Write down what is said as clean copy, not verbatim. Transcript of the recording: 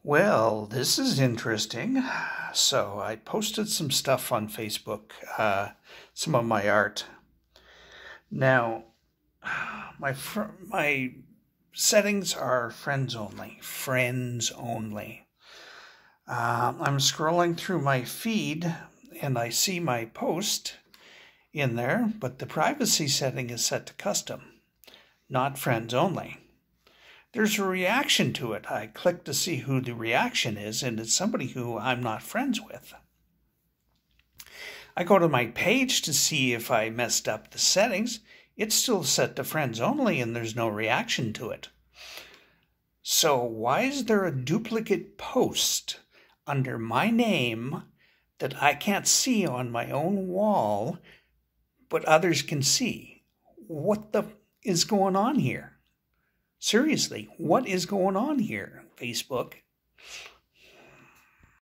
Well, this is interesting. So I posted some stuff on Facebook, some of my art. Now, my settings are friends only. Friends only. I'm scrolling through my feed and I see my post in there, but the privacy setting is set to custom, not friends only. There's a reaction to it. I click to see who the reaction is, and it's somebody who I'm not friends with. I go to my page to see if I messed up the settings. It's still set to friends only, and there's no reaction to it. So why is there a duplicate post under my name that I can't see on my own wall, but others can see? What the is going on here? Seriously, what is going on here, Facebook?